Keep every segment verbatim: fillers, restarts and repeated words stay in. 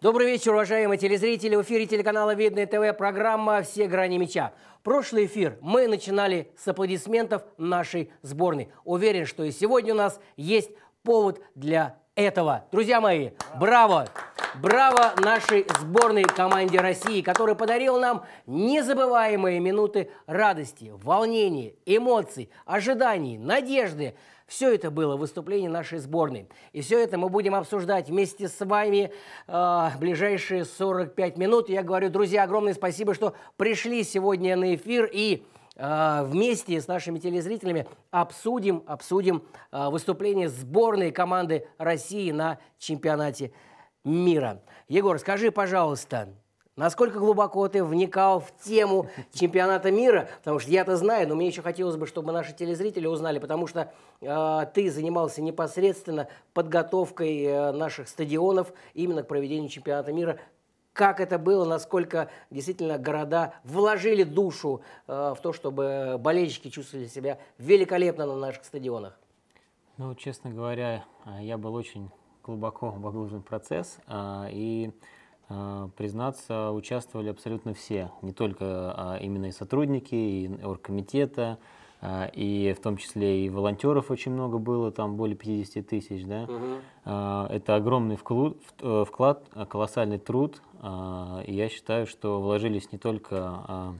Добрый вечер, уважаемые телезрители. В эфире телеканала Видное ТВ программа «Все грани мяча». Прошлый эфир мы начинали с аплодисментов нашей сборной. Уверен, что и сегодня у нас есть повод для этого. Друзья мои, браво! Браво нашей сборной команде России, которая подарила нам незабываемые минуты радости, волнения, эмоций, ожиданий, надежды. Все это было в выступлении нашей сборной. И все это мы будем обсуждать вместе с вами э, ближайшие сорок пять минут. Я говорю, друзья, огромное спасибо, что пришли сегодня на эфир и э, вместе с нашими телезрителями обсудим, обсудим э, выступление сборной команды России на чемпионате мира. Егор, скажи, пожалуйста, насколько глубоко ты вникал в тему чемпионата мира? Потому что я-то знаю, но мне еще хотелось бы, чтобы наши телезрители узнали, потому что э, ты занимался непосредственно подготовкой э, наших стадионов именно к проведению чемпионата мира. Как это было, насколько действительно города вложили душу э, в то, чтобы болельщики чувствовали себя великолепно на наших стадионах? Ну, честно говоря, я был очень глубоко погружен в процесс, и, признаться, участвовали абсолютно все, не только именно и сотрудники, и оргкомитета, и в том числе и волонтеров очень много было, там более пятидесяти тысяч, да. Угу. Это огромный вклад, вклад, колоссальный труд, и я считаю, что вложились не только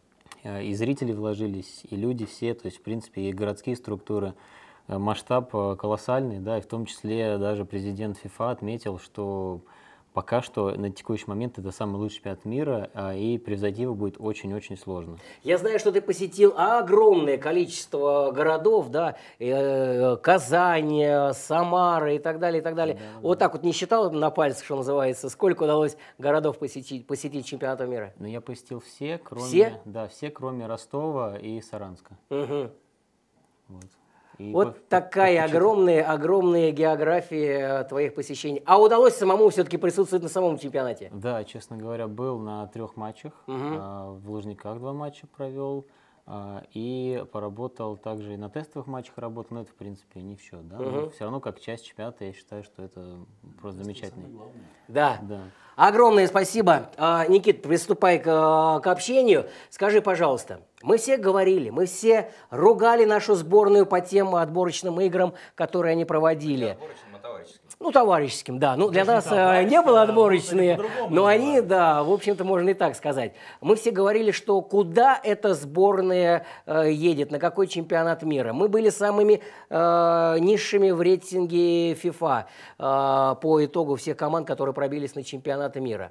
и зрители вложились, и люди все, то есть, в принципе, и городские структуры. Масштаб колоссальный, да, и в том числе даже президент ФИФА отметил, что пока что на текущий момент это самый лучший чемпионат мира, и превзойти его будет очень-очень сложно. Я знаю, что ты посетил огромное количество городов, да, э, Казань, Самара и так далее, и так далее. Да, да. Вот так вот не считал на пальцах, что называется, сколько удалось городов посетить, посетить чемпионата мира? Ну, я посетил все, кроме, все? Да, все, кроме Ростова и Саранска. Угу. Вот. И вот по, такая по, огромная, огромная география твоих посещений. А удалось самому все-таки присутствовать на самом чемпионате? Да, честно говоря, был на трех матчах. Угу. А, в Лужниках два матча провел. А, и поработал также и на тестовых матчах работал. Но это, в принципе, не все. Да? Угу. Но все равно, как часть чемпионата, я считаю, что это просто замечательно. Да. Да. Огромное спасибо. А, Никит, приступай к, к общению. Скажи, пожалуйста, мы все говорили, мы все ругали нашу сборную по тем отборочным играм, которые они проводили. Не отборочным, а товарищеским. Ну, товарищеским, да. Ну, для нас не было отборочные, но они, да, в общем-то, можно и так сказать. Мы все говорили, что куда эта сборная э, едет, на какой чемпионат мира. Мы были самыми э, низшими в рейтинге ФИФА э, по итогу всех команд, которые пробились на чемпионаты мира.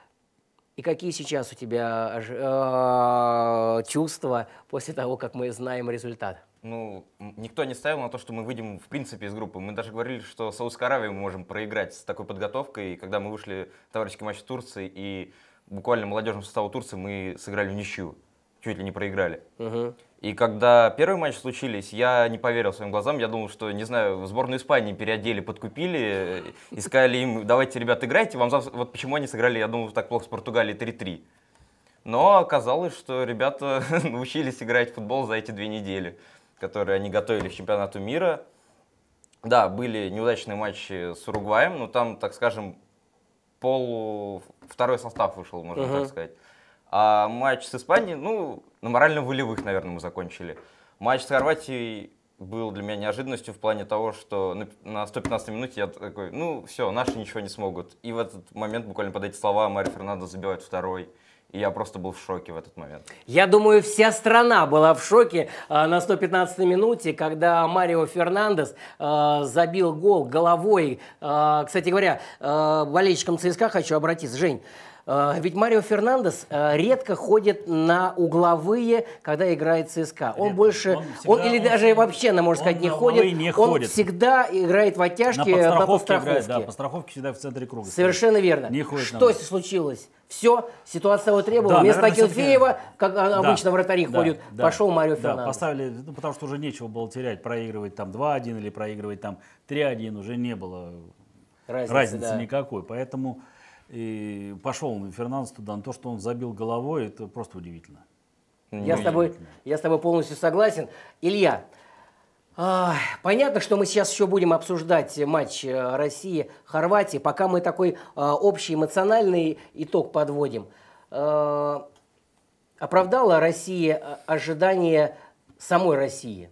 И какие сейчас у тебя э, чувства после того, как мы знаем результат? Ну, никто не ставил на то, что мы выйдем, в принципе, из группы. Мы даже говорили, что Саудовской Аравии мы можем проиграть с такой подготовкой. И когда мы вышли в товарищеский матч с Турцией, и буквально молодежным составу Турции мы сыграли в ничью. Чуть ли не проиграли. Угу. И когда первый матч случились, я не поверил своим глазам. Я думал, что, не знаю, сборную Испании переодели, подкупили и сказали им: давайте, ребят, играйте. Вам завтра... Вот почему они сыграли, я думал, так плохо с Португалией три-три. Но оказалось, что ребята научились играть в футбол за эти две недели, которые они готовили к чемпионату мира. Да, были неудачные матчи с Уругваем, но там, так скажем, полу... второй состав вышел, можно uh-huh. так сказать. А матч с Испанией, ну, на морально-волевых, наверное, мы закончили. Матч с Хорватией был для меня неожиданностью в плане того, что на сто пятнадцатой минуте я такой, ну, все, наши ничего не смогут. И в этот момент, буквально под эти слова, Марио Фернандес забивает второй. И я просто был в шоке в этот момент. Я думаю, вся страна была в шоке э, на сто пятнадцатой минуте, когда Марио Фернандес э, забил гол головой. Э, кстати говоря, э, болельщикам ЦСКА хочу обратиться. Жень, э, ведь Марио Фернандес э, редко ходит на угловые, когда играет ЦСКА. Он редко. больше, он, всегда, он или он, даже он, вообще, на можно сказать, не ходит. Не он ходит. всегда играет в оттяжке на подстраховке. На подстраховке. Играет, да, подстраховке всегда в центре круга. Совершенно верно. Не ходит. Что случилось? Все, ситуация его требовала. Да, вместо Акинфеева, как да, обычно вратари да, ходят, да, пошел Марио да, Фернандес. Поставили, ну, потому что уже нечего было терять, проигрывать там два-один или проигрывать там три-один, уже не было разницы, разницы да. никакой. Поэтому и пошел Фернандес туда. Но то, что он забил головой, это просто удивительно. Я с тобой, я с тобой полностью согласен. Илья, Понятно, что мы сейчас еще будем обсуждать матч России-Хорватии, пока мы такой общий эмоциональный итог подводим. Оправдала Россия ожидания самой России?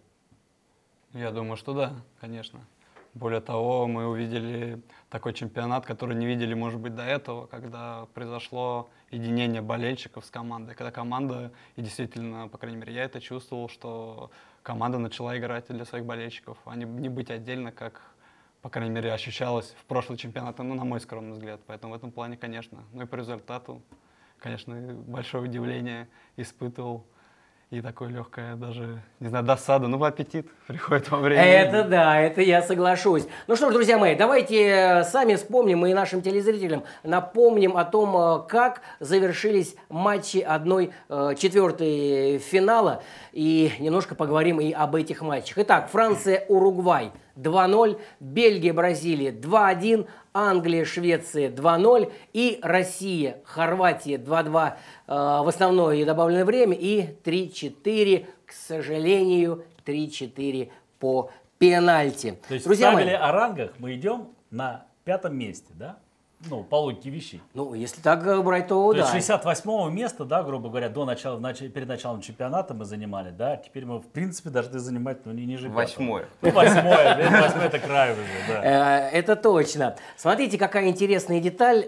Я думаю, что да, конечно. Более того, мы увидели такой чемпионат, который не видели, может быть, до этого, когда произошло единение болельщиков с командой. Когда команда, и действительно, по крайней мере, я это чувствовал, что команда начала играть для своих болельщиков, а не, не быть отдельно, как, по крайней мере, ощущалось в прошлый чемпионат, ну, на мой скромный взгляд. Поэтому в этом плане, конечно. Ну и по результату, конечно, большое удивление испытывал. И такое легкое даже, не знаю, досада, ну, аппетит приходит во время. Это да, это я соглашусь. Ну что ж, друзья мои, давайте сами вспомним и нашим телезрителям напомним о том, как завершились матчи одной четвертой финала. И немножко поговорим и об этих матчах. Итак, Франция-Уругвай два ноль, Бельгия-Бразилия два один, Англия-Швеция два ноль и Россия-Хорватия два два э, в основное и добавленное время и три четыре, к сожалению, три четыре по пенальти. То есть Друзья в табеле мои, о рангах мы идем на пятом месте, да? Ну, по логике вещей. ну, если так брать, то, То да. есть шестьдесят восьмого места, да, грубо говоря, до начала, перед началом чемпионата мы занимали, да, теперь мы, в принципе, должны занимать, ну, не ниже пятого. Восьмое. Ну, восьмое, восьмое это край уже, да. Это точно. Смотрите, какая интересная деталь.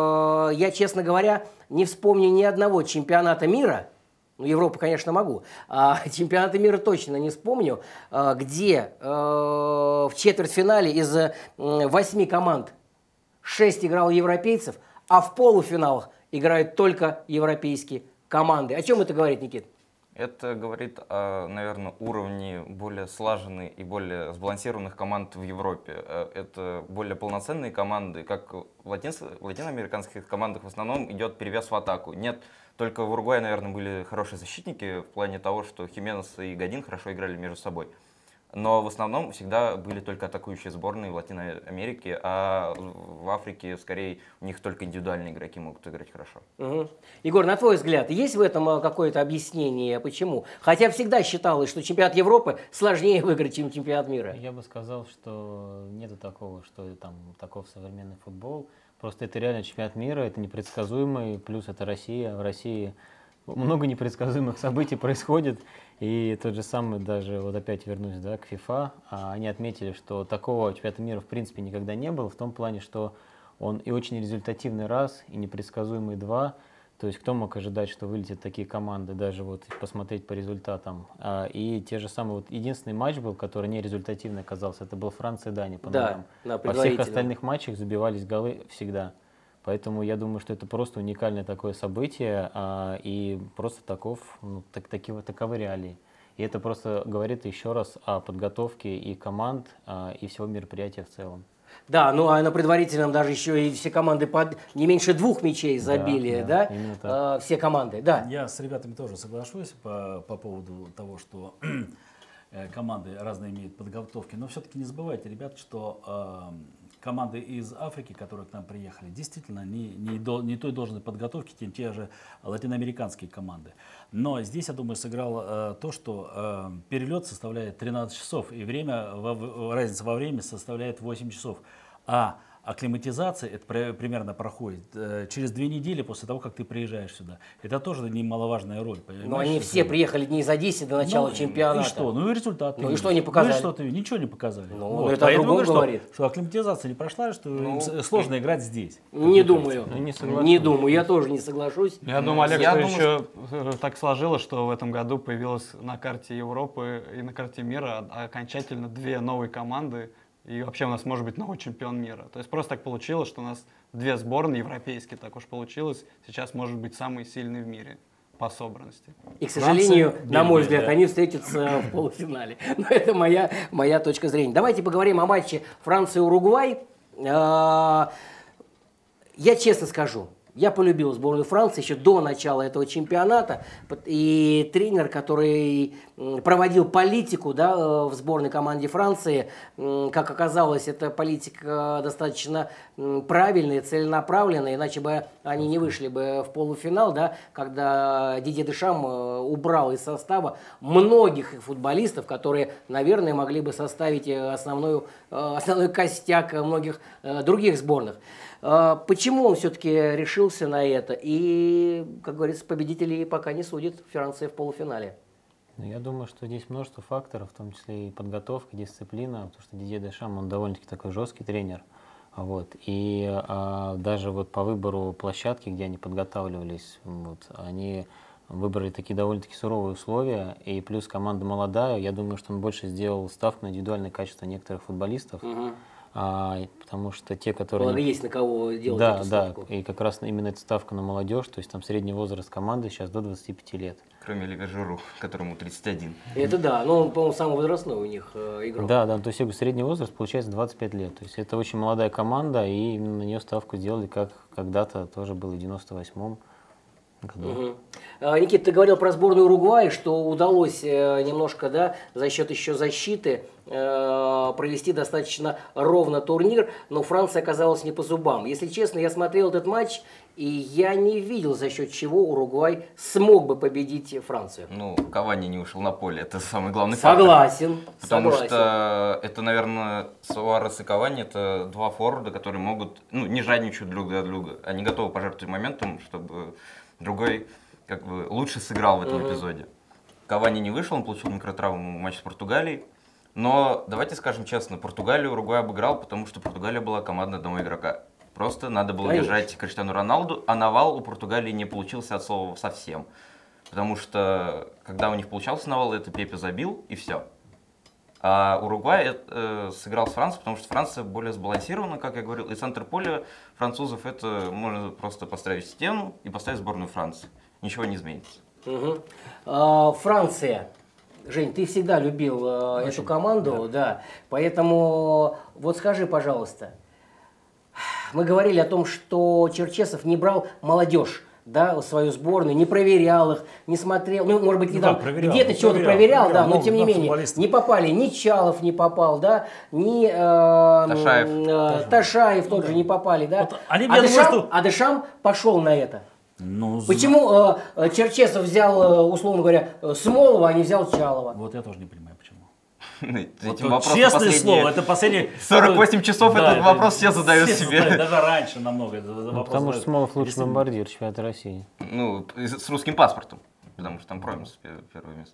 Я, честно говоря, не вспомню ни одного чемпионата мира, ну, Европу, конечно, могу, а чемпионата мира точно не вспомню, где в четвертьфинале из восьми команд шесть играло европейцев, а в полуфиналах играют только европейские команды. О чем это говорит, Никит? Это говорит о, наверное, уровне более слаженной и более сбалансированных команд в Европе. Это более полноценные команды, как в, латин... в латиноамериканских командах в основном идет перевес в атаку. Нет, только в Уругвае, наверное, были хорошие защитники в плане того, что Хименес и Годин хорошо играли между собой. Но в основном всегда были только атакующие сборные в Латинской Америке, а в Африке, скорее, у них только индивидуальные игроки могут играть хорошо. Угу. Егор, на твой взгляд, есть в этом какое-то объяснение, почему? Хотя всегда считалось, что чемпионат Европы сложнее выиграть, чем чемпионат мира. Я бы сказал, что нету такого, что там таков современный футбол. Просто это реально чемпионат мира, это непредсказуемый, плюс это Россия. В России много непредсказуемых событий происходит. И тот же самый, даже вот опять вернусь, да, к ФИФА, они отметили, что такого чемпионата мира в принципе никогда не было, в том плане, что он и очень результативный раз, и непредсказуемый два. То есть кто мог ожидать, что вылетят такие команды, даже вот посмотреть по результатам. И те же самые, вот единственный матч был, который не результативный оказался, это был Франция-Дания по да, ногам. Во всех остальных матчах забивались голы всегда. Поэтому я думаю, что это просто уникальное такое событие, а, и просто таков, ну, так, таки, таковы реалии. И это просто говорит еще раз о подготовке и команд, а, и всего мероприятия в целом. Да, ну а на предварительном даже еще и все команды под не меньше двух мячей забили, да? да, да? А, все команды, да. Я с ребятами тоже соглашусь по, по поводу того, что команды разные имеют подготовки, но все-таки не забывайте, ребят, что э, команды из Африки, которые к нам приехали, действительно не, не, до, не той должной подготовки, чем те же латиноамериканские команды. Но здесь, я думаю, сыграло э, то, что э, перелет составляет тринадцать часов, и время, во, разница во времени составляет восемь часов. А акклиматизация, это примерно проходит э, через две недели после того, как ты приезжаешь сюда. Это тоже немаловажная роль. Но они все приехали дней за десять до начала ну, чемпионата. И что? Ну и результат. Ну и что они показали? Ну и что ты? Ничего не показали. Ну, вот. это о другом говорит. Что, что акклиматизация не прошла, что ну, сложно и... играть здесь. Не думаю. Ну, не, не думаю. Я тоже не соглашусь. Я думаю, Олег, Я что думаю, еще так сложилось, что в этом году появилось на карте Европы и на карте мира окончательно две новые команды. И вообще у нас может быть новый чемпион мира. То есть просто так получилось, что у нас две сборные европейские, так уж получилось. Сейчас может быть самый сильный в мире по собранности. И, к сожалению, Франция, на мой Бельгия, взгляд, да. они встретятся в полуфинале. Но это моя, моя точка зрения. Давайте поговорим о матче Франция-Уругвай. Я честно скажу, Я полюбил сборную Франции еще до начала этого чемпионата. И тренер, который проводил политику, да, в сборной команде Франции, как оказалось, эта политика достаточно правильная, целенаправленная, иначе бы они не вышли бы в полуфинал, да, когда Дидье Дешам убрал из состава многих футболистов, которые, наверное, могли бы составить основную, основной костяк многих других сборных. Почему он все-таки решился на это? И, как говорится, победителей пока не судит Франция в полуфинале. Я думаю, что здесь множество факторов, в том числе и подготовка, дисциплина, потому что Дидье Дешам, он довольно-таки такой жесткий тренер. Вот. И а, даже вот по выбору площадки, где они подготавливались, вот, они выбрали такие довольно-таки суровые условия. И плюс команда молодая, я думаю, что он больше сделал ставку на индивидуальное качество некоторых футболистов. Угу. А, потому что те, которые... Ну, есть на кого делать да, эту ставку. Да, и как раз именно эта ставка на молодежь, то есть там средний возраст команды сейчас до двадцати пяти лет. Кроме Оливье Жиру, которому тридцать один. Это да, но он, по-моему, самый возрастной у них э, игрок. Да, да, то есть я говорю, средний возраст получается двадцать пять лет. То есть это очень молодая команда, и именно на нее ставку сделали, как когда-то тоже было в девяносто восьмом году. Угу. Никита, ты говорил про сборную Уругвая, что удалось немножко, да, за счет еще защиты э, провести достаточно ровно турнир, но Франция оказалась не по зубам. Если честно, я смотрел этот матч, и я не видел, за счет чего Уругвай смог бы победить Францию. Ну, Кавани не ушел на поле, это самый главный согласен, фактор. Потому согласен. что это, наверное, Суарес и Кавани, это два форварда, которые могут, ну, не жадничают друг для друга. Они готовы пожертвовать моментом, чтобы другой как бы лучше сыграл в этом uh-huh. эпизоде. Кавани не вышел, он получил микротравму в матче с Португалией. Но давайте скажем честно, Португалию Уругвай обыграл, потому что Португалия была команда одного игрока. Просто надо было Конечно. держать Криштиану Роналду, а навал у Португалии не получился от слова совсем. Потому что когда у них получался навал, это Пепе забил и все. А Уругвай э, сыграл с Францией, потому что Франция более сбалансирована, как я говорил, и центр поля французов это можно просто поставить стену и поставить сборную Франции. Ничего не изменится. Угу. А, Франция. Жень, ты всегда любил э, эту команду, да. да. Поэтому вот скажи, пожалуйста, мы говорили о том, что Черчесов не брал молодежь, да, в свою сборную, не проверял их, не смотрел, ну, может быть, ну, там да, где-то что-то проверял, проверял, да, но тем не менее, не попали, ни Чалов не попал, да, ни э, Ташаев, э, Ташаев тот же не попали, да. Вот они, а, Дешам, что... а Дешам пошел на это. Ну, почему э, Черчесов взял, условно говоря, Смолова, а не взял Чалова? Вот я тоже не понимаю, почему. Вот честное слово, это последние сорок восемь часов да, этот вопрос все задают все себе. Задают, даже раньше намного. Ну, потому что Смолов лучший бомбардир чемпионата России. Ну, с русским паспортом, потому что там Промис первое место.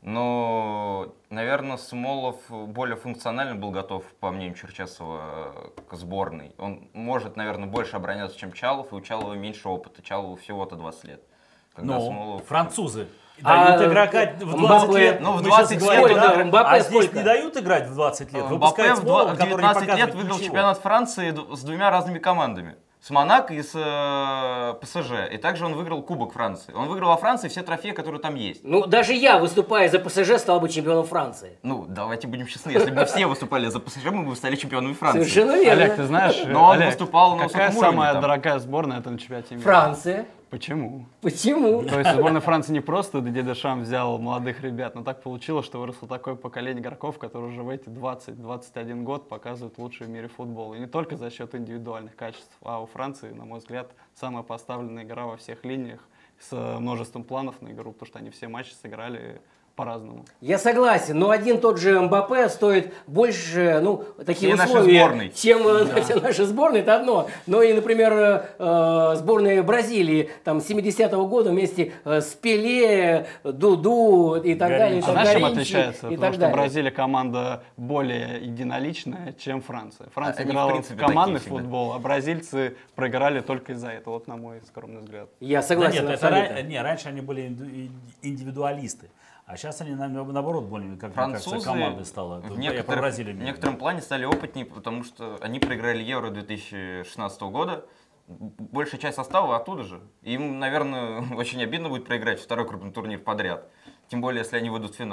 Но, наверное, Смолов более функционально был готов, по мнению Черчесова, к сборной. Он может, наверное, больше обороняться, чем Чалов, и у Чалова меньше опыта. Чалову всего-то двадцать лет. Но Смолов... французы дают а, игрока в двадцать лет. Ну, в двадцать лет. Говорим, да, Мбаппе а здесь сколько? Не дают играть в двадцать лет. Мбаппе в девятнадцать лет выиграл чемпионат Франции с двумя разными командами. С Монако и с э, ПСЖ. И также он выиграл Кубок Франции. Он выиграл во Франции все трофеи, которые там есть. Ну, даже я, выступая за ПСЖ, стал бы чемпионом Франции. Ну, давайте будем честны. Если бы все выступали за ПСЖ, мы бы стали чемпионами Франции. Совершенно верно. Олег, ты знаешь, но он Олег, выступал на какая самая там. дорогая сборная на этом чемпионате мира? Франция. Почему? Почему? То есть сборная Франции не просто Дидье Дешам взял молодых ребят, но так получилось, что выросло такое поколение игроков, которые уже в эти двадцать-двадцать один год показывают лучший в мире футбол. И не только за счет индивидуальных качеств, а у Франции, на мой взгляд, самая поставленная игра во всех линиях с множеством планов на игру, потому что они все матчи сыграли по-разному. Я согласен, но один тот же Мбаппе стоит больше, ну, такие все условия, чем да. все наши сборные, это одно. Но и, например, э, сборная Бразилии там семидесятого года вместе с Пеле, Дуду и так далее. И а так знаешь, чем далее, отличается? И Потому так что далее. Бразилия команда более единоличная, чем Франция. Франция Они, играла в принципе, в командный такие футбол, а бразильцы проиграли только из-за этого, вот на мой скромный взгляд. Я согласен. Да нет, это, не, раньше они были индивидуалисты. А сейчас они, наоборот, более, как Французы кажется, командой стало. В некоторых, в некотором плане стали опытнее, потому что они проиграли Евро две тысячи шестнадцатого года. Большая часть состава оттуда же. Им, наверное, очень обидно будет проиграть второй крупный турнир подряд. Тем более, если они выйдут в финал.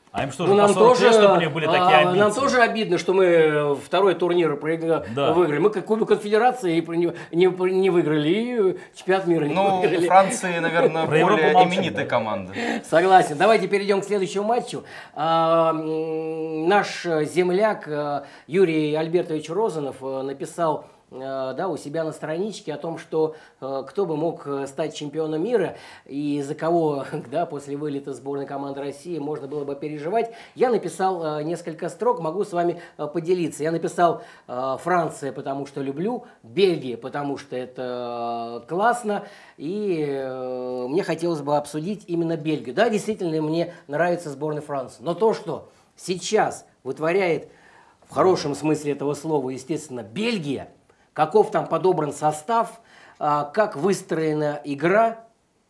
А им что ну, же, нам тоже, чтобы у них были такие а, амбиции? нам тоже обидно, что мы второй турнир проиграли, Да. выиграли. Мы как Кубок Конфедерации не, не, не выиграли, и чемпионат мира не Ну, выиграли. у Франции, наверное, Про Европу более молчим, именитая да. команда. Согласен. Давайте перейдем к следующему матчу. А, м, наш земляк а, Юрий Альбертович Розанов а, написал а, да, у себя на страничке о том, что а, кто бы мог стать чемпионом мира и за кого да, после вылета сборной команды России можно было бы переживать. Я написал а, несколько строк, могу с вами а, поделиться. Я написал а, Франция, потому что люблю, Бельгия, потому что это а, классно, и э, мне хотелось бы обсудить именно Бельгию. Да, действительно, мне нравится сборная Франции, но то, что сейчас вытворяет в хорошем смысле этого слова, естественно, Бельгия, каков там подобран состав, а, как выстроена игра,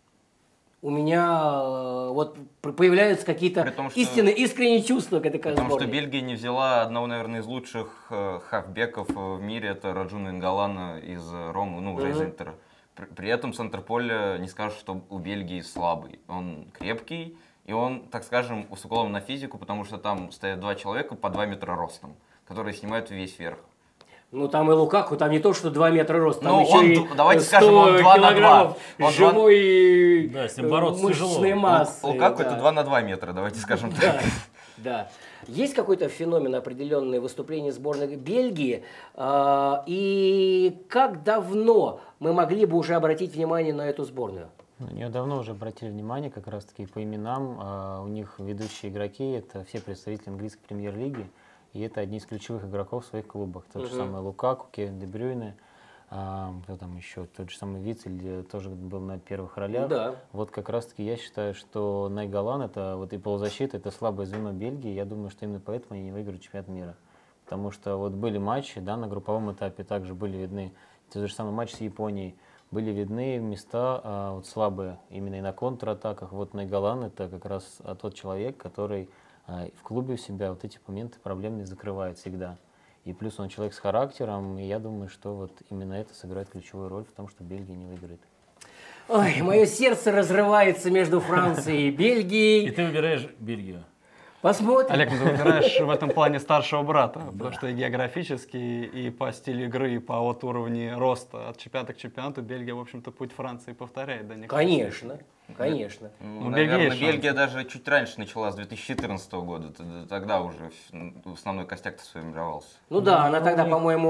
у меня э, вот появляются какие-то При том, что- истинные, искренние чувства к этой Потому сборной. что Бельгия не взяла одного, наверное, из лучших э, хавбеков в мире, это Раджуна Ингалана из Ромы, ну, уже из Мгм. Интера. При, при этом центр поля не скажешь, что у Бельгии слабый. Он крепкий, и он, так скажем, с уклоном на физику, потому что там стоят два человека по два метра ростом, которые снимают весь верх. Ну там и Лукаку, там не то, что два метра роста, там Ну, еще он и д- давайте сто скажем, он два на два. килограммов Он живой Да, с ним э, бороться мышечной тяжело. массы. Лу- Лукаку да. это два на два метра, давайте скажем Да, так. да. Есть какой-то феномен определенный выступления сборной Бельгии, а, и как давно мы могли бы уже обратить внимание на эту сборную? На нее давно уже обратили внимание, как раз таки по именам. А, у них ведущие игроки, это все представители английской премьер-лиги, и это одни из ключевых игроков в своих клубах. Тот же Мгм. самый Лукаку, Кевин Де Брюйне, а, кто там еще, тот же самый Вицель тоже был на первых ролях. Да. Вот как раз таки я считаю, что Найгалан, это вот и полузащита, это слабое звено Бельгии. Я думаю, что именно поэтому они не выиграют чемпионат мира. Потому что вот были матчи, да, на групповом этапе также были видны, тот же самый матч с Японией, были видны места а, вот слабые именно и на контратаках. Вот Найгалан это как раз а, тот человек, который а, в клубе у себя вот эти моменты проблемные закрывает всегда. И плюс он человек с характером, и я думаю, что вот именно это сыграет ключевую роль в том, что Бельгия не выиграет. Ой, мое сердце разрывается между Францией и И Бельгией. ты выбираешь Бельгию. Посмотрим. Олег, ну, ты выбираешь в этом плане старшего брата, потому что и географически, и по стилю игры, и по вот уровню роста от чемпионата к чемпионату Бельгия, в общем-то, путь Франции повторяет. Да, Конечно, конечно. Ну, Ну, наверное, Бельгия есть Бельгия даже чуть раньше начала, с две тысячи четырнадцатого года. Т- Тогда уже в- основной костяк-то сформировался. Ну да, она тогда,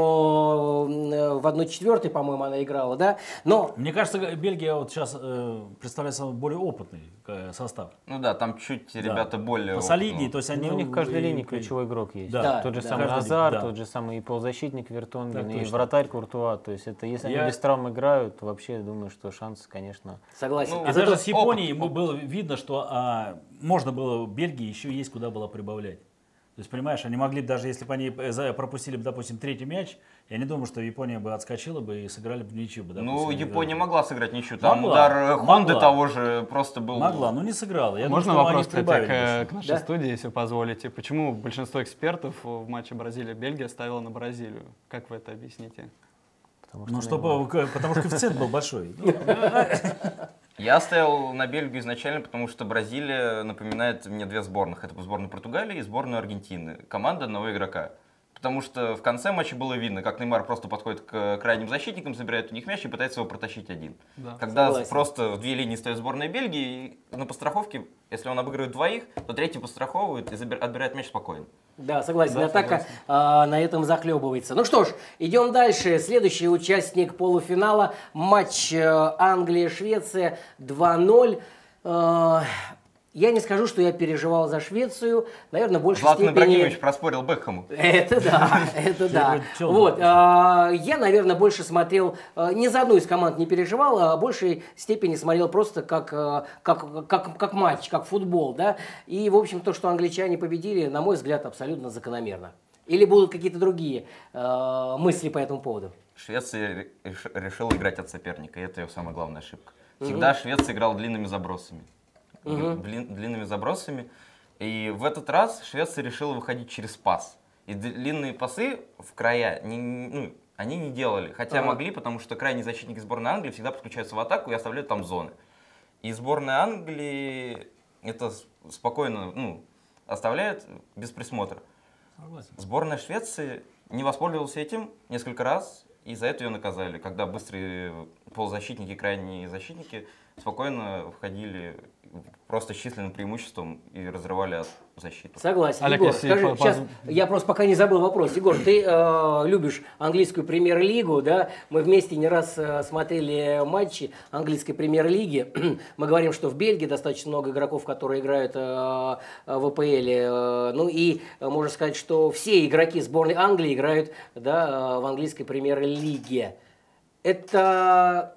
по-моему, э, в одной четвертой, по-моему, она играла, да? Но Мне кажется, Бельгия вот сейчас э, представляет собой более опытный э, состав. Ну да, там чуть ребята более... Посолиднее, опытного. то есть они... Ну, у них в каждой и- линии и- ключевой игрок есть. Да, Тот же да. самый Каждый- Азар, да. тот же самый и полузащитник Вертонген, Так и точно. вратарь Куртуа. То есть это если Я- они без травм играют, то вообще я думаю, что шансы, конечно. согласен. Ну, И А даже зато- с Японией опыт, мы было видно, что а, можно было в Бельгии еще есть куда было прибавлять. То есть, понимаешь, они могли бы, даже если бы они э, за- пропустили бы, допустим, третий мяч, я не думаю, что Япония бы отскочила бы и сыграли бы в ничью. Бы, допустим, Ну, они Япония играли. могла сыграть ничью. Там Могла, удар э, Хонды могла. того же просто был... Могла, но не сыграла. Я Можно думаю, что вопрос, они кстати, прибавили к, бы. к нашей Да. студии, если позволите? Почему большинство экспертов в матче Бразилия-Бельгия ставило на Бразилию? Как вы это объясните? Потому Ну, что чтобы, к- потому что коэффициент был большой. Ну, Я стоял на Бельгию изначально, потому что Бразилия напоминает мне две сборных. Это сборную Португалии и сборную Аргентины. Команда одного игрока. Потому что в конце матча было видно, как Неймар просто подходит к крайним защитникам, забирает у них мяч и пытается его протащить один. Да. Когда Согласен. просто в две линии стоит сборная Бельгии, и на подстраховке, если он обыгрывает двоих, то третий подстраховывает и забир- отбирает мяч спокойно. Да, согласен. Да, Атака согласен. а, на этом захлебывается. Ну что ж, идем дальше. Следующий участник полуфинала. Матч э, Англия-Швеция два ноль. Э, Я не скажу, что я переживал за Швецию. Наверное, в большей Златан степени... Ибрагимович проспорил Бекхэму. Это да, это да. говорю, чё Вот, вы? а, я, наверное, больше смотрел, а, ни за одну из команд не переживал, а в большей степени смотрел просто как, а, как, как, как матч, как футбол, да. И, в общем, то, что англичане победили, на мой взгляд, абсолютно закономерно. Или будут какие-то другие а, мысли по этому поводу? Швеция реш- решила играть от соперника, и это ее самая главная ошибка. Всегда Швеция играла длинными забросами. Мгм. Блин- длинными забросами. И в этот раз Швеция решила выходить через пас. И длинные пасы в края не, ну, они не делали. Хотя Ага. могли, потому что крайние защитники сборной Англии всегда подключаются в атаку и оставляют там зоны. И сборная Англии это с- спокойно, ну, оставляет без присмотра. Согласен. Сборная Швеции не воспользовалась этим несколько раз, и за это ее наказали, когда быстрые полузащитники, крайние защитники спокойно входили просто с численным преимуществом и разрывали от защиты. Согласен. Олег, Егор, если скажи, по- сейчас, поз- я просто пока не забыл вопрос. Егор, ты э, любишь английскую премьер-лигу, да? Мы вместе не раз э, смотрели матчи английской премьер-лиги. Мы говорим, что в Бельгии достаточно много игроков, которые играют э, в АПЛ. Э, ну и э, можно сказать, что все игроки сборной Англии играют, да, э, в английской премьер-лиге. Это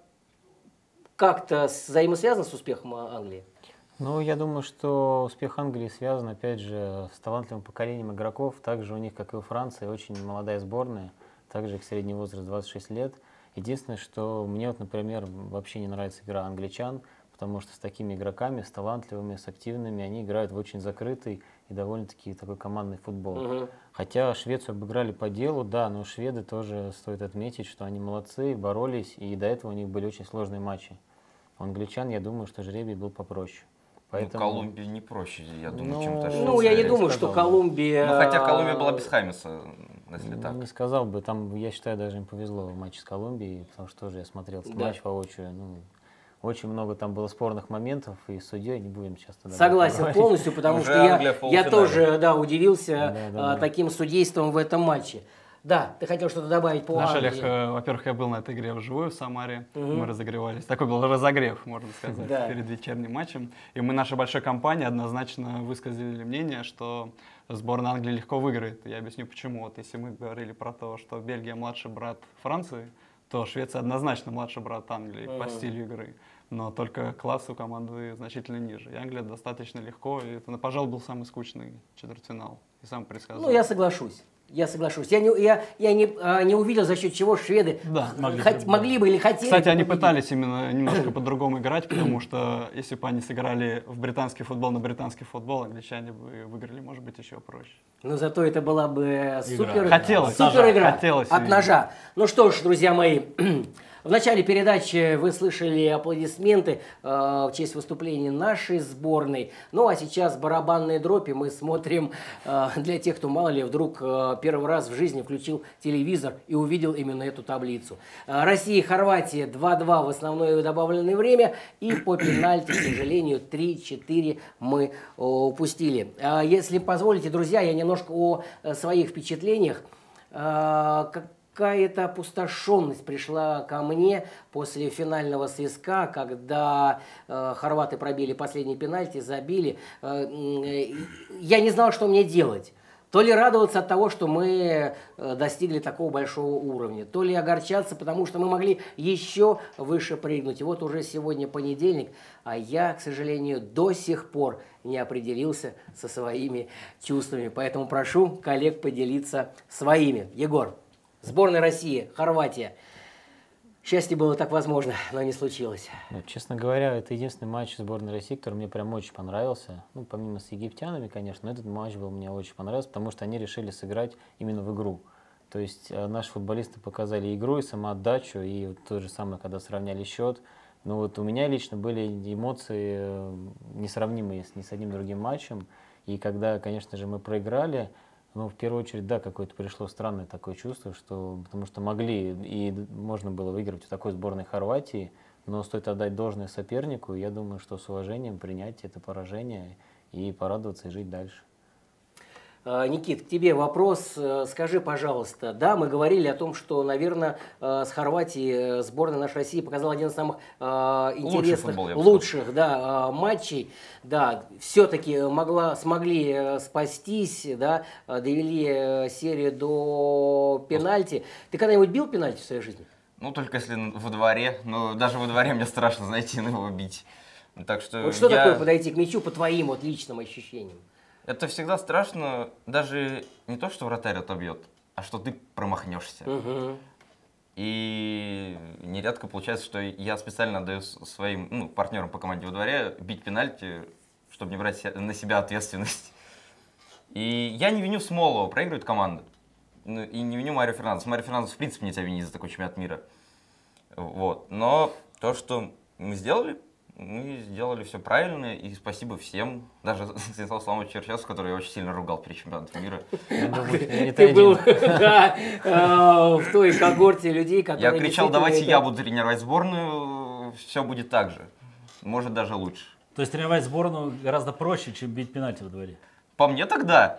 как-то взаимосвязано с успехом Англии? Ну, я думаю, что успех Англии связан, опять же, с талантливым поколением игроков. Также у них, как и у Франции, очень молодая сборная. Также их средний возраст двадцать шесть лет. Единственное, что мне, вот, например, вообще не нравится игра англичан, потому что с такими игроками, с талантливыми, с активными, они играют в очень закрытый и довольно-таки такой командный футбол. Угу. Хотя Швецию обыграли по делу, да, но шведы тоже стоит отметить, что они молодцы, боролись, и до этого у них были очень сложные матчи. У англичан, я думаю, что жребий был попроще. Поэтому... Ну, Колумбия не проще, я думаю, Ну, чем та Ну, я не Швеция. думаю, что Колумбия... Ну, хотя Колумбия была без Хамиса, если Ну, так. не сказал бы, там, я считаю, даже им повезло в матче с Колумбией, потому что тоже я смотрел этот Да. матч воочию. Ну, очень много там было спорных моментов, и с судьей не будем сейчас тогда Согласен говорить. полностью, потому Уже что я, Англия в я полуфинале. тоже, да, удивился Да, да, а, да. таким судейством в этом матче. Да, ты хотел что-то добавить по Наш Англии? Олег, э, во-первых, я был на этой игре вживую в Самаре, Мгм. мы разогревались. Такой был разогрев, можно сказать, Да. перед вечерним матчем. И мы, нашей большой компанией, однозначно высказали мнение, что сборная Англии легко выиграет. Я объясню почему. Вот если мы говорили про то, что Бельгия младший брат Франции, то Швеция однозначно младший брат Англии по Мгм. стилю игры. Но только класс у команды значительно ниже. И Англия достаточно легко, и это, пожалуй, был самый скучный четвертьфинал. И сам предсказал. Ну, я соглашусь. Я соглашусь. Я не, я, я не, а, не увидел, за счет чего шведы Да, могли, могли могли бы или хотели. Кстати, они победить. пытались именно немножко по-другому играть, потому что если бы они сыграли в британский футбол на британский футбол, англичане бы выиграли, может быть, еще проще. Но зато это была бы супер, Хотелось, супер игра хотелось от видеть. ножа. Ну что ж, друзья мои, в начале передачи вы слышали аплодисменты э, в честь выступления нашей сборной. Ну а сейчас барабанные дропи мы смотрим э, для тех, кто, мало ли, вдруг э, первый раз в жизни включил телевизор и увидел именно эту таблицу. Э, Россия и Хорватия два-два в основное добавленное время. И по пенальти, к сожалению, три-четыре мы э, упустили. Э, если позволите, друзья, я немножко о э, своих впечатлениях. Э, как Какая-то опустошенность пришла ко мне после финального свистка, когда э, хорваты пробили последний пенальти, забили. Э, э, я не знал, что мне делать. То ли радоваться от того, что мы э, достигли такого большого уровня, то ли огорчаться, потому что мы могли еще выше прыгнуть. И вот уже сегодня понедельник, а я, к сожалению, до сих пор не определился со своими чувствами. Поэтому прошу коллег поделиться своими. Егор. Сборная России, Хорватия. Счастье было так возможно, но не случилось. Ну, честно говоря, это единственный матч сборной России, который мне прям очень понравился. Ну, помимо с египтянами, конечно, но этот матч был мне очень понравился, потому что они решили сыграть именно в игру. То есть э, наши футболисты показали игру и самоотдачу, и вот то же самое, когда сравняли счет. Но вот у меня лично были эмоции э, несравнимые с ни с одним другим матчем. И когда, конечно же, мы проиграли, ну, в первую очередь, да, какое-то пришло странное такое чувство, что, потому что могли и можно было выиграть в такой сборной Хорватии, но стоит отдать должное сопернику, и я думаю, что с уважением принять это поражение и порадоваться и жить дальше. Никит, к тебе вопрос. Скажи, пожалуйста, да, мы говорили о том, что, наверное, с Хорватией сборная нашей России показала один из самых интересных, футбол, лучших, да, матчей. Да, все-таки могла, смогли спастись, да, довели серию до пенальти. Ты когда-нибудь бил пенальти в своей жизни? Ну, только если во дворе. Но даже во дворе мне страшно, знаете, его бить. Так что Вот что я... такое подойти к мячу по твоим вот личным ощущениям? Это всегда страшно, даже не то, что вратарь отобьет, а что ты промахнешься. Угу. И нередко получается, что я специально отдаю своим ну, партнерам по команде во дворе бить пенальти, чтобы не брать на себя ответственность. И я не виню Смолова, проигрывает команда. Ну, и не виню Марио Фернандес. Марио Фернандес в принципе нельзя винить за такой чемпионат мира. Вот. Но то, что мы сделали, мы сделали все правильно, и спасибо всем, даже Станиславу Саламовичу Черчесову, который я очень сильно ругал перед чемпионатом мира. Ты был в той когорте людей, которые... Я кричал, давайте я буду тренировать сборную, все будет так же, может даже лучше. То есть тренировать сборную гораздо проще, чем бить пенальти во дворе? По мне тогда.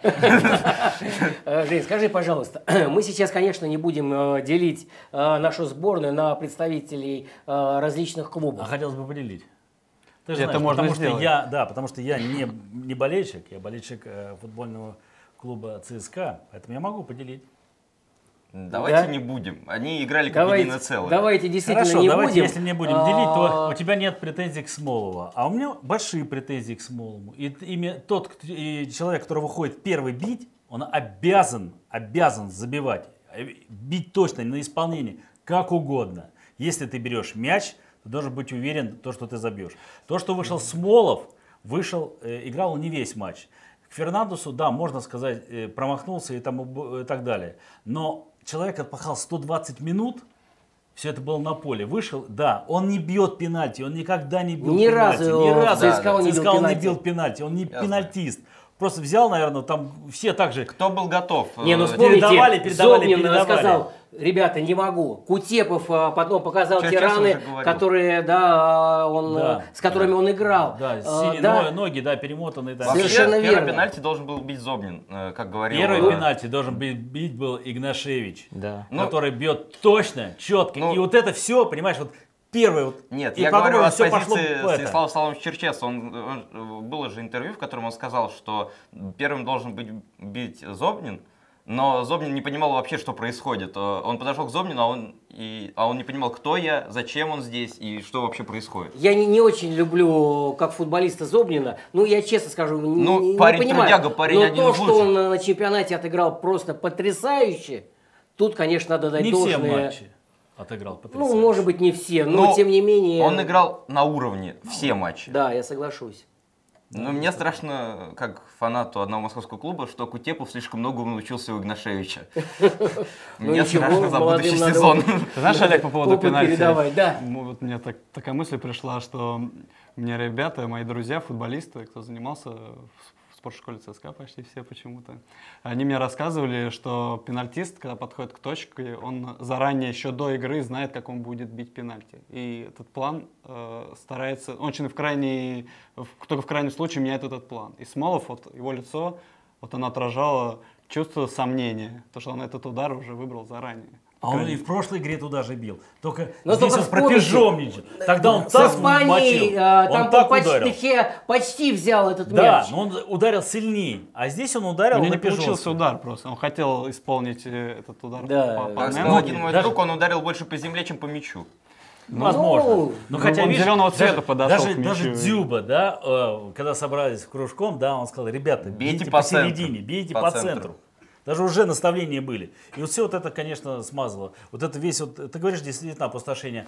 Жень, скажи, пожалуйста, мы сейчас, конечно, не будем делить нашу сборную на представителей различных клубов. А хотелось бы поделить. Ты же знаешь, это можно потому что сделать. я, да, потому что я не, не болельщик, я болельщик э, футбольного клуба ЦСКА, поэтому я могу поделить. Давайте Да? не будем. Они играли как Давайте, единое целое. давайте действительно Хорошо, не давайте, будем. если не будем делить, то у тебя нет претензий к Смолову. А у меня большие претензии к Смолову. И именно тот кто- и человек, который выходит первый бить, он обязан, обязан забивать. Бить точно, на исполнение, как угодно. Если ты берешь мяч, ты должен быть уверен, то, что ты забьешь. То, что вышел Смолов, вышел, э, играл не весь матч. К Фернандесу, да, можно сказать, э, промахнулся и, там, и так далее. Но человек отпахал сто двадцать минут, все это было на поле. Вышел, да, он не бьет пенальти, он никогда не бил Ни пенальти. разу Ни разу ЦСКА он не бил ЦСКА он не пенальти. бил пенальти, он не Я пенальтист. Просто взял, наверное, там все так же. Кто был готов? Не, ну Э, вспомните, передавали, передавали, Зобнин передавали. сказал, ребята, не могу. Кутепов а, потом показал те Черчесов раны, уже говорил. которые, да, он, Да, с которыми он играл. Да, А, синие да. но- ноги, да, перемотанные. Да. Вообще, Совершенно первый верно. пенальти должен был бить Зобнин, э, как говорил. Первый э, пенальти должен быть, бить был Игнашевич, Да. Ну, который бьет точно, четко. ну, и вот это все, понимаешь, вот первый вот. Нет, и я потом говорю уже о всё пошло позиции в это. Станислава Саламовича Черчесова. Он, он- было же интервью, в котором он сказал, что первым должен быть бить Зобнин, но Зобнин не понимал вообще, что происходит. Э, Он подошел к Зобнину, а он, и, а он не понимал, кто я, зачем он здесь и что вообще происходит. Я не, не очень люблю, как футболиста Зобнина, ну, я честно скажу, не- Ну, не, парень не понимаю. трудяга, парень Но один то, из что лучших. он на чемпионате отыграл просто потрясающе, тут, конечно, надо дать Не все должное. матчи отыграл потрясающе. Ну, может быть, не все, но, Но тем не менее... Он играл на уровне все матчи. Да, я соглашусь. Но мне страшно, как фанату одного московского клуба, что Кутепов слишком много научился у Игнашевича. Ну, Мне ничего, страшно за молодым будущий надо сезон. Ты знаешь, Олег, по поводу Опыт пенальти? передавать, да. Ну, вот мне так- такая мысль пришла, что мне ребята, мои друзья, футболисты, кто занимался в спортшколе ЦСКА, почти все почему-то, они мне рассказывали, что пенальтист, когда подходит к точке, он заранее, еще до игры, знает, как он будет бить пенальти. И этот план э, старается, очень в крайний, в- только в крайнем случае меняет этот план. И Смолов, вот его лицо, вот оно отражало чувство сомнения, то, что он этот удар уже выбрал заранее. А он и в прошлой игре туда же бил. Только Но здесь только он вспомните, пропижомничал. Тогда он С так Испанией, мочил. а, Он там так почти, ударил. Техе почти взял этот Да, мяч. но он ударил сильнее. А здесь он ударил У него на не получился пижонстве. удар просто. Он хотел исполнить э, этот удар Да. по Как оппоненту. сказал один мой даже- друг, он ударил больше по земле, чем по мячу. Возможно. Ну, Но ну, хотя, он видишь, зеленого даже- цвета подошел даже, к мячу. даже Дзюба, да, э, когда собрались кружком, да, он сказал, ребята, Бейте бейте, по центру. посередине, бейте По по, центру. центру. Даже уже наставления были. И вот все вот это, конечно, смазало. Вот это весь, вот, ты говоришь, действительно опустошение.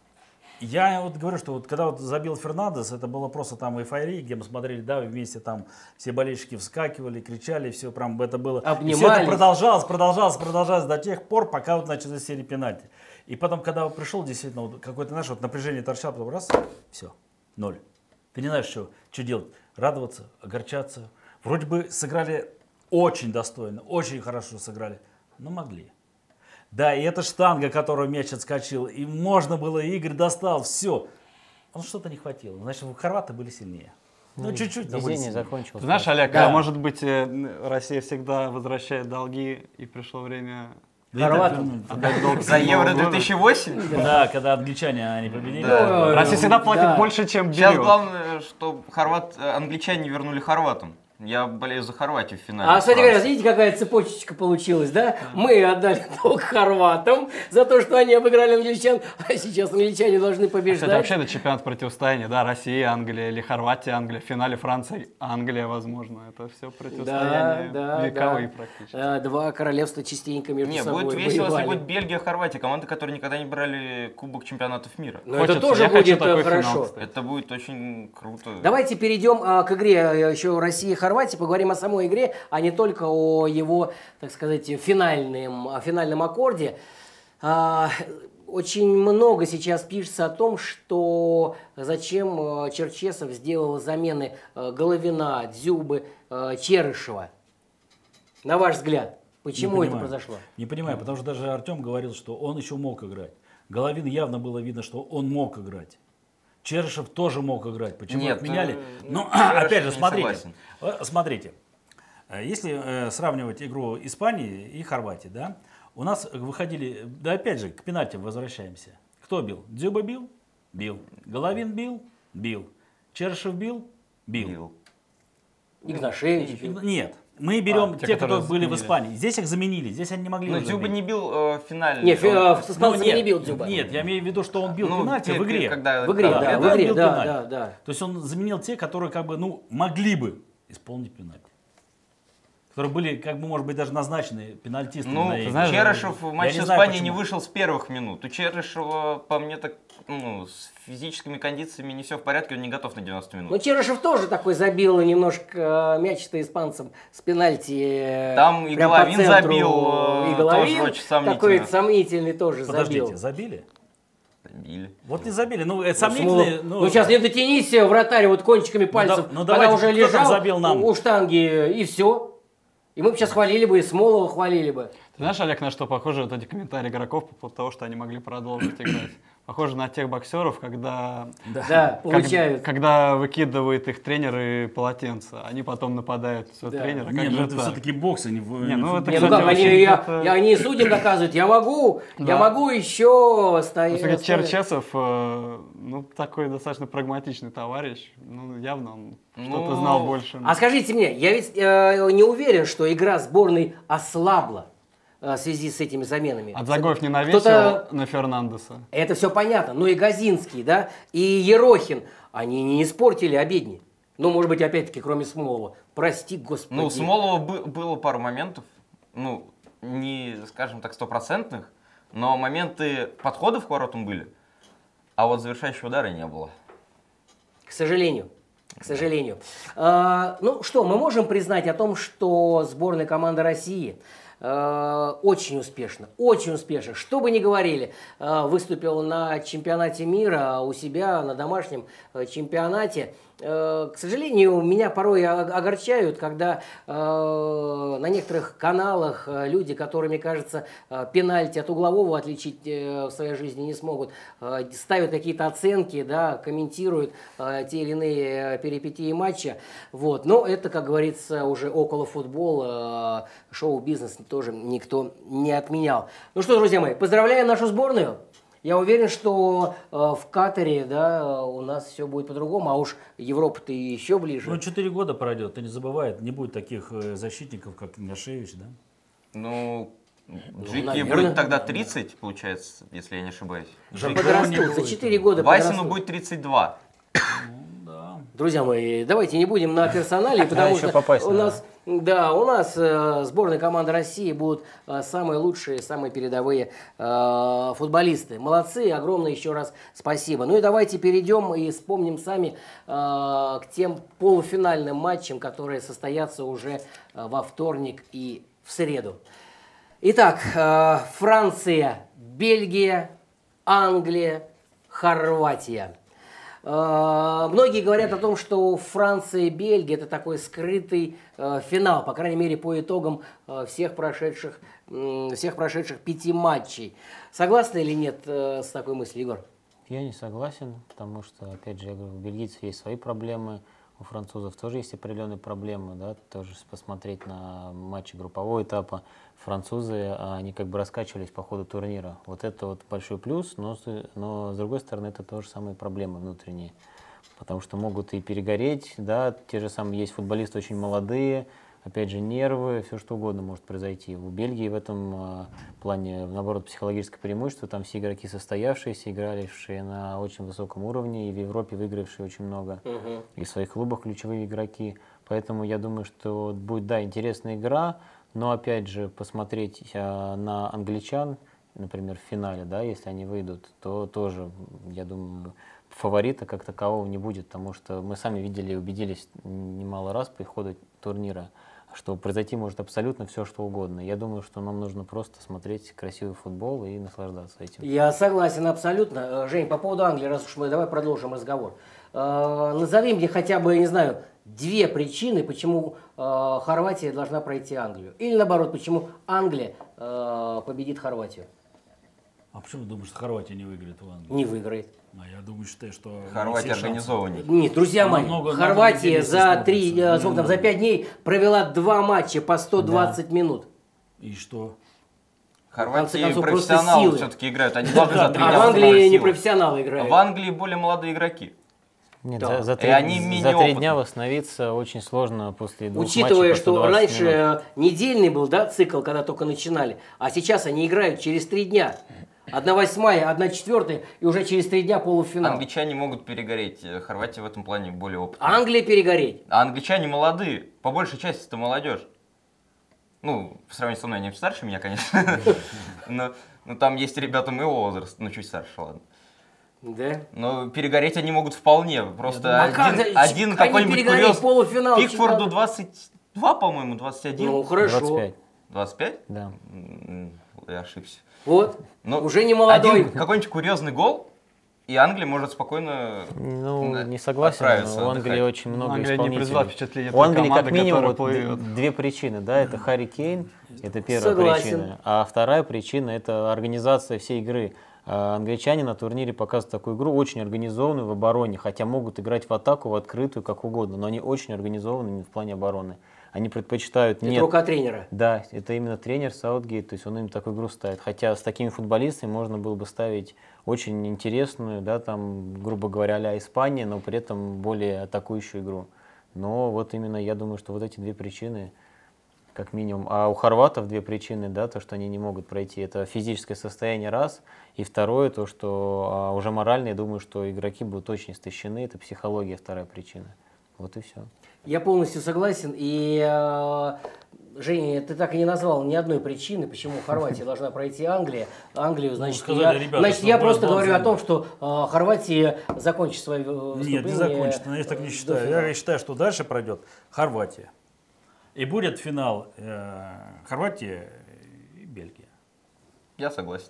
Я вот говорю, что вот когда вот забил Фернандес, это было просто там эйфория, где мы смотрели, да, вместе там все болельщики вскакивали, кричали, все прям это было. И все Обнимались. это продолжалось, продолжалось, продолжалось до тех пор, пока вот начали серии пенальти. И потом, когда вот пришел, действительно, вот какое-то, знаешь, вот напряжение торчало, потом раз, все, ноль. Ты не знаешь, что, что делать. Радоваться, огорчаться. Вроде бы сыграли очень достойно, очень хорошо сыграли, но могли. Да, и эта штанга, которую мяч отскочил, и можно было, Игорь достал, все. Ну что-то не хватило. Значит, хорваты были сильнее. Ну, чуть-чуть, но были Везение сильнее. закончилось. Ты знаешь, Олег, Да. а может быть, э, Россия всегда возвращает долги, и пришло время Да и так, Хорватам. ну, отдать долг За Евро Нового года? две тысячи восемь? Да, когда англичане они победили. Да. Россия всегда платит Да. больше, чем Сейчас берет. главное, что хорват, э, англичане вернули хорватам. Я болею за Хорватию в финале. А, с кстати говоря, Францией. видите, какая цепочечка получилась, да? Мы отдали долг хорватам за то, что они обыграли англичан, а сейчас англичане должны Кстати, побеждать. вообще это чемпионат противостояния, да, Россия, Англия, или Хорватия, Англия, в финале Франция, Англия, возможно. Это все противостояние да, вековые да. практически. А, Два королевства частенько между Не, собой будет весело, если воевали. будет Бельгия, Хорватия, команды, которые никогда не брали Кубок чемпионатов мира. Но это Хочется, тоже я хочу будет такой э, финал, хорошо. кстати. Это будет очень круто. Давайте перейдем а, к игре э, еще России и Хорватии, поговорим о самой игре, а не только о его, так сказать, финальном, о финальном аккорде. А, Очень много сейчас пишется о том, что зачем Черчесов сделал замены Головина, Дзюбы, Черышева. На ваш взгляд, почему это произошло? Не понимаю, потому что даже Артем говорил, что он еще мог играть. Головин явно было видно, что он мог играть. Черышев тоже мог играть. Почему Нет, отменяли? ну, Но опять же, смотрите, согласен. смотрите. Если э, сравнивать игру Испании и Хорватии, да, у нас выходили, да опять же, к пенальти возвращаемся. Кто бил? Дзюба бил? Бил. Головин бил? Бил. Черышев бил? Бил. Бил. Игнашевич бил. Нет. Мы берем А, те, те, которые которые были в заменили. Испании. Здесь их заменили, здесь они не могли Но уже Дзюба бить. не бил э, финальный. Не, фи- он- а, с испанцами Ну, нет, не бил Дзюба. Нет, я имею в виду, что он бил Ну, пенальти те, в игре. когда- В игре, да, да, это в игре, бил да, пенальти. да, да, да. То есть он заменил те, которые как бы, ну, могли бы исполнить пенальти. Которые были, как бы, может быть, даже назначены пенальтистами. Ну, на игры. знаешь, Черышев в Я матче не с знаю, Испанией не почему. вышел с первых минут. У Черышева, по мне, так, ну, с физическими кондициями не все в порядке, он не готов на девяносто минут. Но Черышев тоже такой забил немножко э, мяч-то испанцам с пенальти. э, Там и прям по Головин центру. забил, И э, Головин тоже очень сомнительно. такой сомнительный тоже Подождите, забил. забили? Били. Вот не забили. Ну, это Ну, сомнительные. ну, сейчас не дотянись, вратарь вот кончиками пальцев, да- ну, когда давайте, уже кто там лежал забил нам? у штанги, и все. И мы бы сейчас хвалили бы, и Смолова хвалили бы. Ты знаешь, Олег, на что похожи вот эти комментарии игроков по поводу того, что они могли продолжить играть? Похоже на тех боксеров, когда, Да, как- получают. когда выкидывает их тренеры полотенца, они потом нападают на своего Да. тренера. Как Не, же ну это так? все-таки бокс, а не, в- Не, ну футбол. это, Не, ну кстати, как, они, очень я, это- я- они судьям доказывают, я могу, я Да. могу еще стоять. Кстати, Черчесов, э, ну, такой достаточно прагматичный товарищ. Ну, явно он Ну, что-то знал больше. А скажите мне, я ведь э, не уверен, что игра сборной ослабла э, в связи с этими заменами. Отзагоев не навесил Кто-то- на Фернандеса. Это все понятно, но и Газинский, да, и Ерохин, они не испортили обедни. Ну, может быть, опять-таки, кроме Смолова. Прости, господи. Ну, у Смолова бы- было пару моментов, ну, не, скажем так, стопроцентных, но моменты подходов к воротам были, а вот завершающего удара не было. К сожалению. К сожалению. А, ну что, мы можем признать о том, что сборная команды России э, очень успешно, очень успешно, что бы ни говорили, э, выступил на чемпионате мира у себя, на домашнем э, чемпионате. Э, к сожалению, меня порой о- огорчают, когда э, на некоторых каналах э, люди, которые, мне кажется, э, пенальти от углового отличить э, в своей жизни не смогут, э, ставят какие-то оценки, да, комментируют э, те или иные э, перипетии матча. Вот. Но это, как говорится, уже около футбола, э, шоу-бизнес тоже никто не отменял. Ну что, друзья мои, поздравляем нашу сборную. Я уверен, что э, в Катаре, да, у нас все будет по-другому, а уж Европа-то еще ближе. Ну, четыре года пройдет, ты не забывай, не будет таких э, защитников, как Игнашевич, да? Ну, Джики наверное. будет тогда тридцать, получается, если я не ошибаюсь. Жалко, Джики- Подрастут, Подрастут, за будет. четыре года Васину подрастут. будет тридцать два. Да. Друзья мои, давайте не будем на персонале, потому еще что попасть у надо. нас, да, у нас э, сборная команды России будут э, самые лучшие, самые передовые э, футболисты. Молодцы, огромное еще раз спасибо. Ну и давайте перейдем и вспомним сами э, к тем полуфинальным матчам, которые состоятся уже э, во вторник и в среду. Итак, э, Франция, Бельгия, Англия, Хорватия. Э, Многие говорят о том, что Франция и Бельгия – это такой скрытый э, финал, по крайней мере, по итогам э, всех прошедших, м, всех прошедших пяти матчей. Согласны или нет э, с такой мыслью, Егор? Я не согласен, потому что, опять же, я говорю, у бельгийцев есть свои проблемы, у французов тоже есть определенные проблемы, да, тоже посмотреть на матчи группового этапа. Французы, они как бы раскачивались по ходу турнира. Вот это вот большой плюс, но, с- но с другой стороны, это тоже самые проблемы внутренние. Потому что могут и перегореть, да, те же самые есть футболисты очень молодые, опять же, нервы, все что угодно может произойти. У Бельгии в этом а, плане, наоборот, психологическое преимущество. Там все игроки состоявшиеся, игравшие на очень высоком уровне, и в Европе выигравшие очень много. И в своих клубах ключевые игроки. Поэтому я думаю, что будет, да, интересная игра, но, опять же, посмотреть а, на англичан, например, в финале, да, если они выйдут, то тоже, я думаю, фаворита как такового не будет, потому что мы сами видели и убедились немало раз по ходу турнира. что произойти может абсолютно все, что угодно. Я думаю, что нам нужно просто смотреть красивый футбол и наслаждаться этим. Я согласен абсолютно. Жень, по поводу Англии, раз уж мы, давай продолжим разговор. Э, назови мне хотя бы, я не знаю, две причины, почему э, Хорватия должна пройти Англию. Или наоборот, почему Англия э, победит Хорватию. А почему ты думаешь, что Хорватия не выиграет в Англии? Не выиграет. А я думаю, считаю, что Хорватия организованнее. Нет, друзья мои, намного, Хорватия намного за, три, э, там, за пять дней провела два матча по сто двадцать да. минут. И что? Хорватии концов, профессионалы все-таки играют. Они должны за три дня. А в Англии не профессионалы играют. В Англии более молодые игроки. Нет, да. за, за, три, они за три дня восстановиться очень сложно после двух Учитывая, матчей, что раньше минут. недельный был, да, цикл, когда только начинали, а сейчас они играют через три дня. Одна восьмая, одна четвертая, и уже через три дня полуфинал. Англичане могут перегореть. Хорватия в этом плане более опытная. Англия перегореть. А англичане молодые. По большей части это молодежь. Ну, по сравнению со мной, они старше меня, конечно. Но, но там есть ребята моего возраста, ну чуть старше, ладно. Да? Но перегореть они могут вполне. Просто думаю, один, а один какой-нибудь курьез. Полуфинал, Пикфорду двадцать два, по-моему, двадцать один. Ну, хорошо. двадцать пять. двадцать пять? Да. Я ошибся. Вот, но уже не молодой. Какой-нибудь курьезный гол, и Англия может спокойно Ну, не согласен, но у Англии очень много Англия исполнителей. У Англии как минимум вот две причины, да, это Харри Кейн, это первая Согласен. причина, а вторая причина это организация всей игры. Англичане на турнире показывают такую игру очень организованную в обороне, хотя могут играть в атаку, в открытую, как угодно, но они очень организованы в плане обороны. Они предпочитают... Это нет, рука тренера. Да, это именно тренер Саутгейт, то есть он им такую игру ставит. Хотя с такими футболистами можно было бы ставить очень интересную, да, там, грубо говоря, а-ля Испания, но при этом более атакующую игру. Но вот именно я думаю, что вот эти две причины, как минимум. А у хорватов две причины, да, то, что они не могут пройти. Это физическое состояние раз, и второе, то, что а, уже морально, я думаю, что игроки будут очень истощены, это психология, вторая причина. Вот и все. Я полностью согласен, и э, Женя, ты так и не назвал ни одной причины, почему Хорватия должна пройти Англию. Англию, значит, ну, сказали, я, ребята, значит, я просто говорю забыть. о том, что э, Хорватия закончит свое выступление. Нет, не закончит, я так не считаю. Я считаю, что дальше пройдет Хорватия. И будет финал э, Хорватия и Бельгия. Я согласен.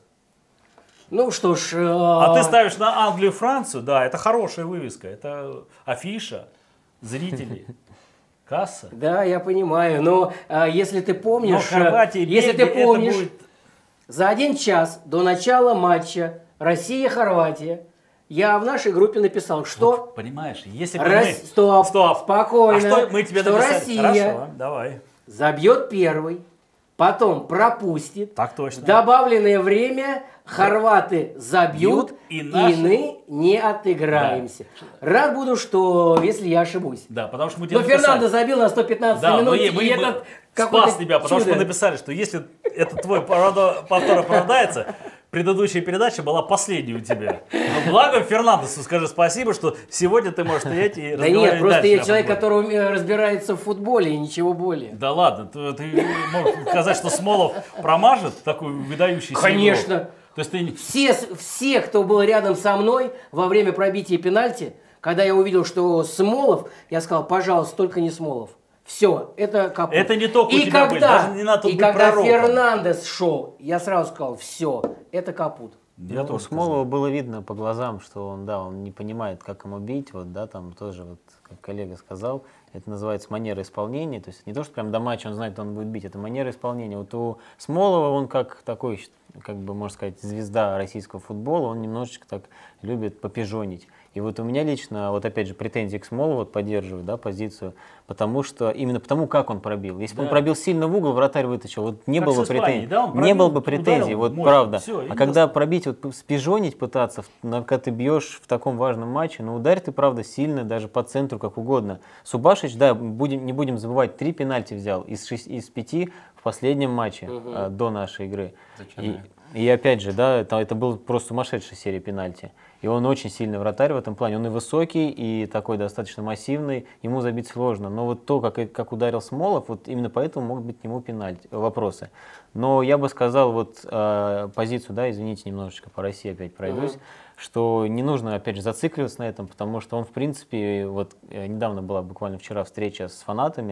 Ну что ж... Э, а ты ставишь на Англию и Францию, да, это хорошая вывеска, это афиша, зрители. Касса? Да, я понимаю, но э, если ты помнишь, Хорватия, если Бельгия, ты помнишь, будет... за один час до начала матча Россия-Хорватия я в нашей группе написал, что... Вот, понимаешь, если бы Рос... мы... Стоп, Стоп, спокойно. А что мы тебе что написали? Россия Хорошо, давай. забьет первый, потом пропустит. Так точно. В добавленное время хорваты забьют, и, и наши... мы не отыграемся. Да. Рад буду, что если я ошибусь. Да, потому что мы тебе Но Фернандо забил на сто пятнадцать да, минут, и мы, и этот спас тебя, потому чудо. что мы написали, что если это твой повтор оправдается, предыдущая передача была последней у тебя. Но благо Фернандесу скажи спасибо, что сегодня ты можешь стоять и да нет, просто я человек, футболе. который разбирается в футболе и ничего более. Да ладно, ты, ты можешь сказать, что Смолов промажет такую выдающуюся Конечно. игру. То есть ты... все, все, кто был рядом со мной во время пробития пенальти, когда я увидел, что Смолов, я сказал, пожалуйста, только не Смолов. Все, это капут. Это не только и у тебя когда, были, даже не надо И быть когда пророком. Фернандес шел, я сразу сказал, все, это капут. Я ну, у Смолова было видно по глазам, что он, да, он не понимает, как ему бить, вот, да, там тоже, вот, как коллега сказал, это называется манера исполнения, то есть не то, что прям до матча он знает, он будет бить, это манера исполнения. Вот у Смолова он как такой, как бы, можно сказать, звезда российского футбола, он немножечко так любит попижонить. И вот у меня лично, вот опять же, претензии к Смолову, вот поддерживаю, да, позицию, потому что, именно потому, как он пробил. Если бы да. он пробил сильно в угол, вратарь вытащил, вот не как было бы претензий. Да, пробил, не было бы претензий, вот мощно, правда. Все, а когда достал. Пробить, вот спижонить пытаться, когда ты бьешь в таком важном матче, ну ударь ты, правда, сильно, даже по центру, как угодно. Субашич, да, будем, не будем забывать, три пенальти взял из, шесть, из пяти в последнем матче угу. а, до нашей игры. И, и опять же, да, это, это был просто сумасшедшая серия пенальти. И он очень сильный вратарь в этом плане. Он и высокий, и такой достаточно массивный. Ему забить сложно. Но вот то, как, как ударил Смолов, вот именно поэтому могут быть к нему пенальти, вопросы. Но я бы сказал вот э, позицию, да, извините, немножечко по России опять пройдусь, uh-huh. что не нужно, опять же, зацикливаться на этом, потому что он, в принципе, вот недавно была буквально вчера встреча с фанатами,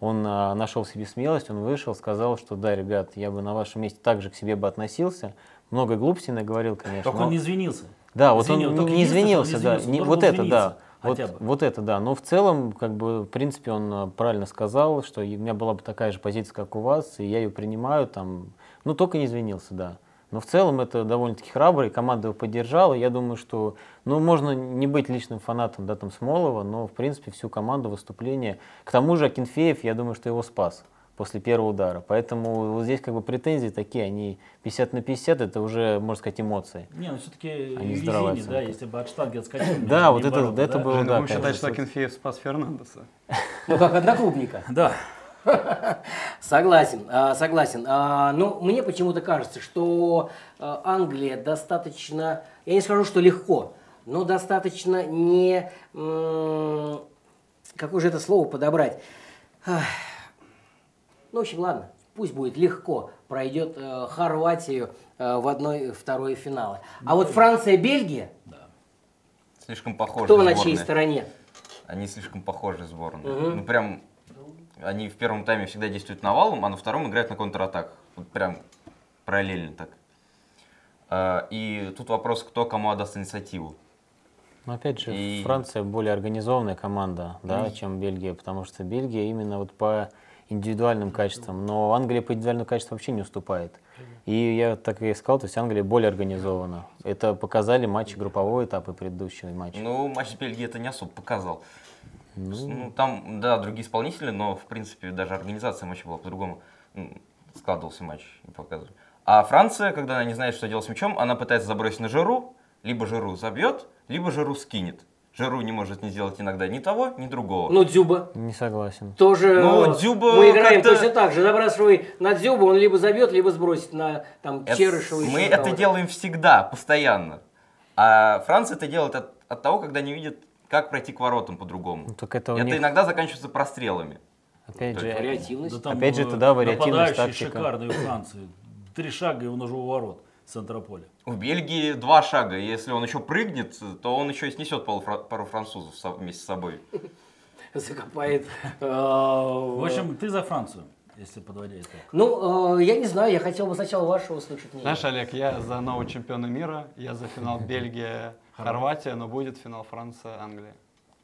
он а, нашел в себе смелость, он вышел, сказал, что да, ребят, я бы на вашем месте так же к себе бы относился. Много глупостей наговорил, конечно. Только но... он не извинился. Да, вот Извини, он вот не извинился, не да, извинился, не, он вот это, да. Вот, хотя бы. вот это, да. Но в целом, как бы, в принципе, он правильно сказал, что у меня была бы такая же позиция, как у вас, и я ее принимаю, там, ну, только не извинился, да. Но в целом это довольно-таки храбро, и команда его поддержала. Я думаю, что, ну, можно не быть личным фанатом, да, там, Смолова, но, в принципе, всю команду выступления. К тому же Акинфеев, я думаю, что его спас после первого удара. Поэтому вот здесь, как бы, претензии такие, они пятьдесят на пятьдесят, это уже, можно сказать, эмоции. Не, ну все-таки Они везение, да, если бы от штанги отскочили. Да, вот это, это было, Жень, да. будем считать, конечно. что Акинфеев спас Фернандеса. Ну, как одноклубника. Да. Согласен, а, согласен. А, но мне почему-то кажется, что а, Англия достаточно, я не скажу, что легко, но достаточно не... м, какое же это слово подобрать? Ах, ну, в общем, ладно, пусть будет легко, пройдет э, Хорватию э, в одной, второй финалы. А вот Франция-Бельгия, Слишком похожи кто на сборные. чьей стороне? Они слишком похожи сборные. Мгм. Ну прям, они в первом тайме всегда действуют навалом, а на втором играют на контратак. Вот прям параллельно так. А, И тут вопрос, кто кому отдаст инициативу. Но опять же, И- Франция более организованная команда, да, чем Бельгия, потому что Бельгия именно вот по индивидуальным качествам, но Англия по индивидуальным качествам вообще не уступает. И я так и сказал, то есть Англия более организована. Это показали матчи группового этапа предыдущего матча. Ну, матч с Бельгией это не особо показал. Ну, там, да, другие исполнители, но, в принципе, даже организация матча была по-другому. Ну, складывался матч и показывали. А Франция, когда она не знает, что делать с мячом, она пытается забросить на Жиру, либо Жиру забьет, либо Жиру скинет. Жиру не может не сделать иногда ни того, ни другого. Ну, Дзюба. Не согласен. Тоже Ну, э, Дзюба мы играем как-то- точно так же. Забрасывай на Дзюбу, он либо забьет, либо сбросит на там Это- Черышева. мы еще это кого-то. делаем всегда, постоянно. А Франция это делает от, от того, когда не видит, как пройти к воротам по-другому. Ну, так это у Это них, иногда заканчивается прострелами. опять то же, есть Вариативность. Опять же, э, это, да, вариативность, нападающий тактика. шикарный у Франции. Три шага, и он уже у ворот центра поля. В Бельгии два шага. и Если он еще прыгнет, то он еще и снесет пару, фра- пару французов со- вместе с собой. Закопает. э, В общем, ты за Францию, если подводя итог. Ну, э, я не знаю, я хотел бы сначала вашего услышать мнение. Знаешь, Олег, я за нового чемпиона мира, я за финал Бельгия-Хорватия, но будет финал Франция-Англия.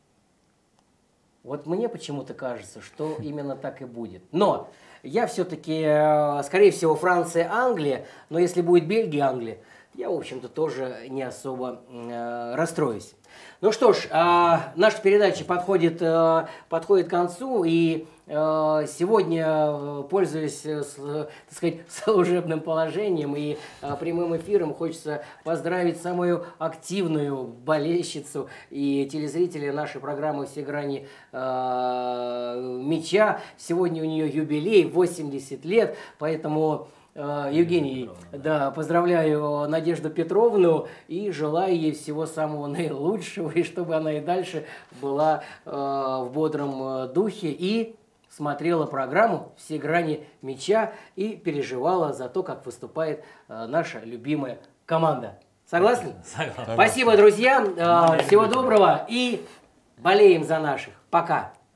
Вот мне почему-то кажется, что именно так и будет. Но я все-таки, э, скорее всего, Франция, Англия, но если будет Бельгия, Англия, я, в общем-то, тоже не особо э, расстроюсь. Ну что ж, э, наша передача подходит, э, подходит к концу, и э, сегодня, э, пользуясь, э, с, э, так сказать, служебным положением и э, прямым эфиром, хочется поздравить самую активную болельщицу и телезрителя нашей программы «Все грани э, мяча». Сегодня у нее юбилей, восемьдесят лет, поэтому... Э, Евгений, да, поздравляю Надежду Петровну и желаю ей всего самого наилучшего, и чтобы она и дальше была э, в бодром э, духе и смотрела программу «Все грани мяча» и переживала за то, как выступает э, наша любимая команда. Согласны? Согласен. Спасибо, друзья. Э, всего доброго и болеем за наших. Пока.